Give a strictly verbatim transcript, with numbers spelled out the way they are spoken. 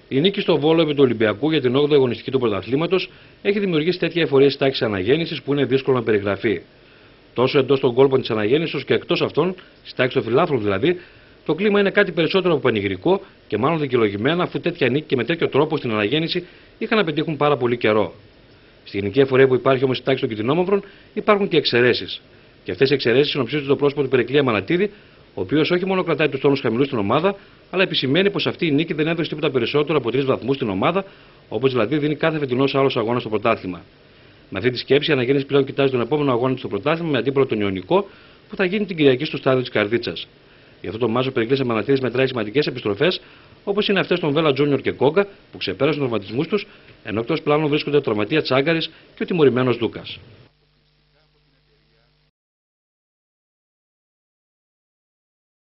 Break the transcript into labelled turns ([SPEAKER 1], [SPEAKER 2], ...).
[SPEAKER 1] Η νίκη στο Βόλο επί του Ολυμπιακού για την όγδοη αγωνιστική του πρωταθλήματος έχει δημιουργήσει τέτοια εφορία στη τάξη αναγέννησης που είναι δύσκολο να περιγραφεί. Τόσο εντός των κόλπων της αναγέννησης όσο και εκτός αυτών, στη τάξη των φιλάθλων δηλαδή, το κλίμα είναι κάτι περισσότερο από πανηγυρικό και μάλλον δικαιολογημένα, αφού τέτοια νίκη και με τέτοιο τρόπο στην αναγέννηση είχαν να πετύχουν πάρα πολύ καιρό. Στη γενική εφορία που υπάρχει όμως στη τάξη των κυτρινόμαυρων υπάρχουν και εξαιρέσεις. Και αυτές οι εξαιρέσεις συνοψίζονται το πρόσωπο του Περικλή Αμανατίδη, ο οποίος όχι μόνο κρατάει τους τόνους χαμηλούς στην ομάδα, αλλά επισημαίνει πως αυτή η νίκη δεν έδωσε τίποτα περισσότερο από τρεις βαθμούς στην ομάδα, όπως δηλαδή δίνει κάθε φετινός άλλος αγώνα στο πρωτάθλημα. Με αυτή τη σκέψη, η αναγέννηση πλέον κοιτάζει τον επόμενο αγώνα του στο πρωτάθλημα με αντίπολο τον Ιωνικό, που θα γίνει την Κυριακή στο στάδιο της Καρδίτσας. Γι' αυτό το μάζο ο Περικλής Αμανατίδης μετράει σημαντικές επιστροφές, όπως είναι αυτές των Βέλα Τζούνιορ και Κόγκα, που ξεπέρασαν τους τραυματισμούς τους, ενώ εκτός πλάνου βρίσκονται ο τραυματία Τσάγκαρης και ο τιμωρημένος Δούκας.